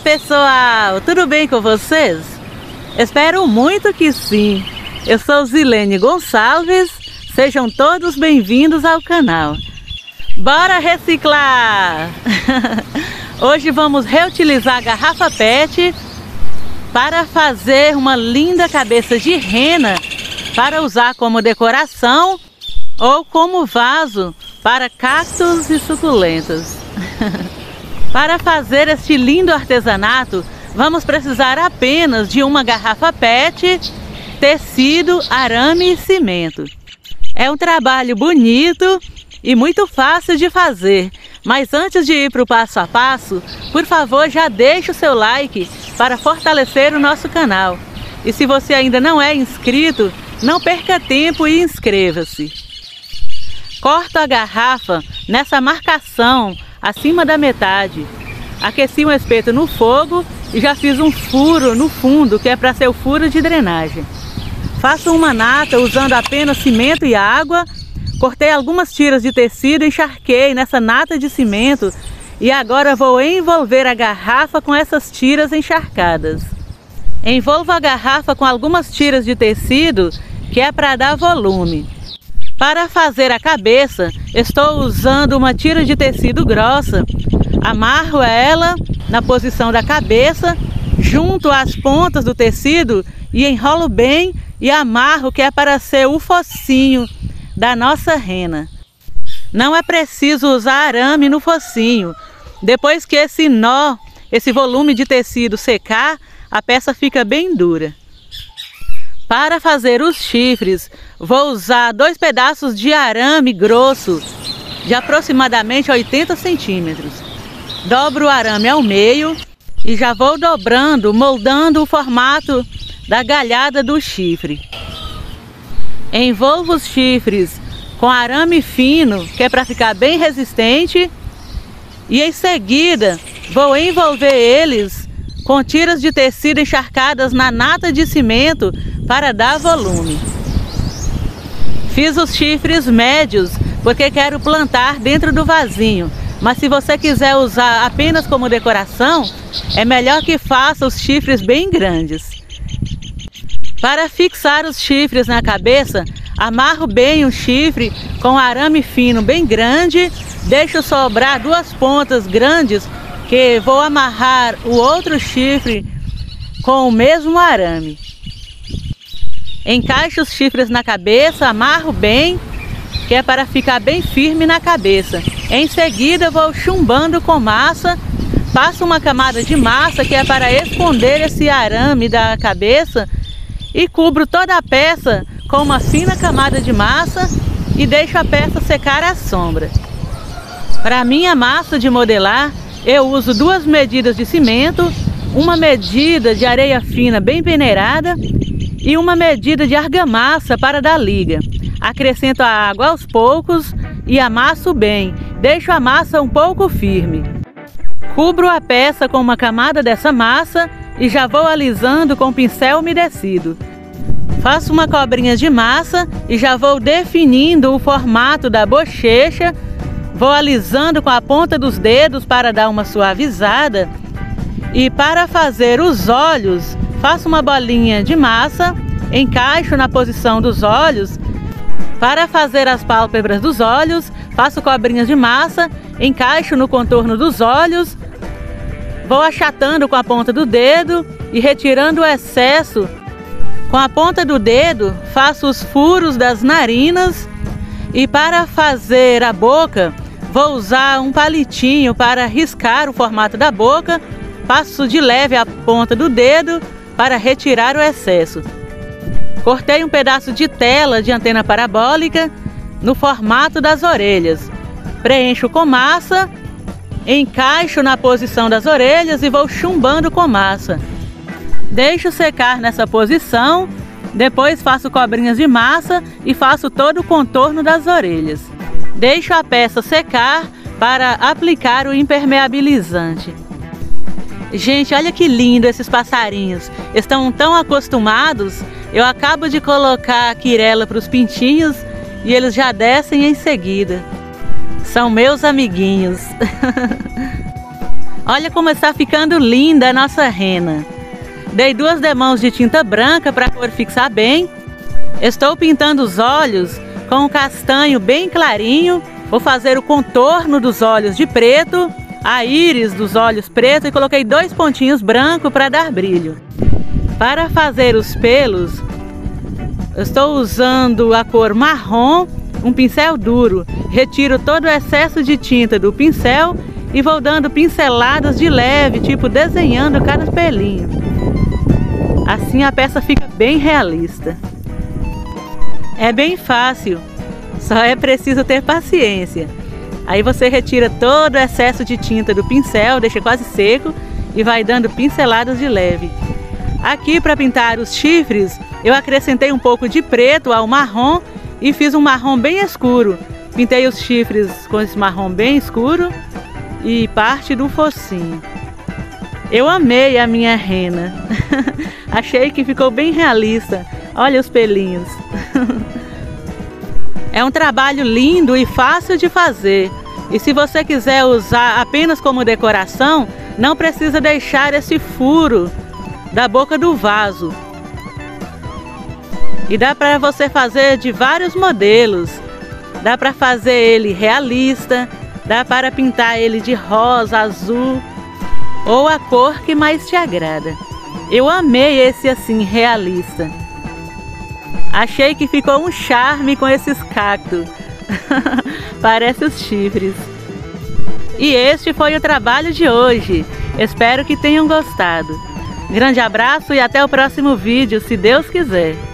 pessoal, tudo bem com vocês? Espero muito que sim. Eu sou Zilene Gonçalves, sejam todos bem-vindos ao canal. Bora reciclar! Hoje vamos reutilizar a garrafa PET para fazer uma linda cabeça de rena para usar como decoração ou como vaso para cactos e suculentas. Para fazer este lindo artesanato, vamos precisar apenas de uma garrafa PET, tecido, arame e cimento. É um trabalho bonito e muito fácil de fazer, mas antes de ir para o passo a passo, por favor já deixe o seu like para fortalecer o nosso canal. E se você ainda não é inscrito, não perca tempo e inscreva-se. Corto a garrafa nessa marcação acima da metade. Aqueci um espeto no fogo e já fiz um furo no fundo, que é para ser o furo de drenagem. Faço uma nata usando apenas cimento e água. Cortei algumas tiras de tecido e encharquei nessa nata de cimento. E agora vou envolver a garrafa com essas tiras encharcadas. Envolvo a garrafa com algumas tiras de tecido, que é para dar volume. Para fazer a cabeça, estou usando uma tira de tecido grossa. Amarro ela na posição da cabeça, junto às pontas do tecido e enrolo bem e amarro, que é para ser o focinho da nossa rena. Não é preciso usar arame no focinho. Depois que esse nó, esse volume de tecido secar, a peça fica bem dura. Para fazer os chifres, vou usar 2 pedaços de arame grosso, de aproximadamente 80 centímetros. Dobro o arame ao meio e já vou dobrando, moldando o formato da galhada do chifre. Envolvo os chifres com arame fino, que é para ficar bem resistente, e em seguida vou envolver eles com tiras de tecido encharcadas na nata de cimento para dar volume. Fiz os chifres médios porque quero plantar dentro do vasinho, mas se você quiser usar apenas como decoração, é melhor que faça os chifres bem grandes. Para fixar os chifres na cabeça, amarro bem o chifre com arame fino bem grande, deixo sobrar 2 pontas grandes, que vou amarrar o outro chifre com o mesmo arame. Encaixo os chifres na cabeça, amarro bem, que é para ficar bem firme na cabeça. Em seguida vou chumbando com massa, passo uma camada de massa, que é para esconder esse arame da cabeça, e cubro toda a peça com uma fina camada de massa e deixo a peça secar à sombra. Para minha massa de modelar, eu uso 2 medidas de cimento, uma medida de areia fina bem peneirada e uma medida de argamassa para dar liga. Acrescento a água aos poucos e amasso bem, deixo a massa um pouco firme. Cubro a peça com uma camada dessa massa e já vou alisando com pincel umedecido. Faço uma cobrinha de massa e já vou definindo o formato da bochecha. Vou alisando com a ponta dos dedos para dar uma suavizada. E para fazer os olhos, faço uma bolinha de massa, encaixo na posição dos olhos. Para fazer as pálpebras dos olhos, faço cobrinhas de massa, encaixo no contorno dos olhos. Vou achatando com a ponta do dedo e retirando o excesso. Com a ponta do dedo, faço os furos das narinas. E para fazer a boca, vou usar um palitinho para riscar o formato da boca. Passo de leve a ponta do dedo para retirar o excesso. Cortei um pedaço de tela de antena parabólica no formato das orelhas. Preencho com massa, encaixo na posição das orelhas e vou chumbando com massa. Deixo secar nessa posição, depois faço cobrinhas de massa e faço todo o contorno das orelhas. Deixo a peça secar para aplicar o impermeabilizante. Gente, olha que lindo esses passarinhos. Estão tão acostumados. Eu acabo de colocar a quirela para os pintinhos e eles já descem em seguida. São meus amiguinhos. Olha como está ficando linda a nossa rena. Dei 2 demãos de tinta branca para a cor fixar bem. Estou pintando os olhos com um castanho bem clarinho. Vou fazer o contorno dos olhos de preto, a íris dos olhos preto e coloquei 2 pontinhos brancos para dar brilho. Para fazer os pelos, estou usando a cor marrom, um pincel duro. Retiro todo o excesso de tinta do pincel e vou dando pinceladas de leve, tipo desenhando cada pelinho. Assim a peça fica bem realista. É bem fácil, só é preciso ter paciência. Aí você retira todo o excesso de tinta do pincel, deixa quase seco e vai dando pinceladas de leve. Aqui para pintar os chifres, eu acrescentei um pouco de preto ao marrom e fiz um marrom bem escuro. Pintei os chifres com esse marrom bem escuro e parte do focinho. Eu amei a minha rena. Achei que ficou bem realista. Olha os pelinhos. É um trabalho lindo e fácil de fazer. E se você quiser usar apenas como decoração, não precisa deixar esse furo da boca do vaso. E dá para você fazer de vários modelos. Dá para fazer ele realista, dá para pintar ele de rosa, azul ou a cor que mais te agrada. Eu amei esse assim realista. Achei que ficou um charme com esses cactos. Parece os chifres. E este foi o trabalho de hoje. Espero que tenham gostado. Grande abraço e até o próximo vídeo, se Deus quiser.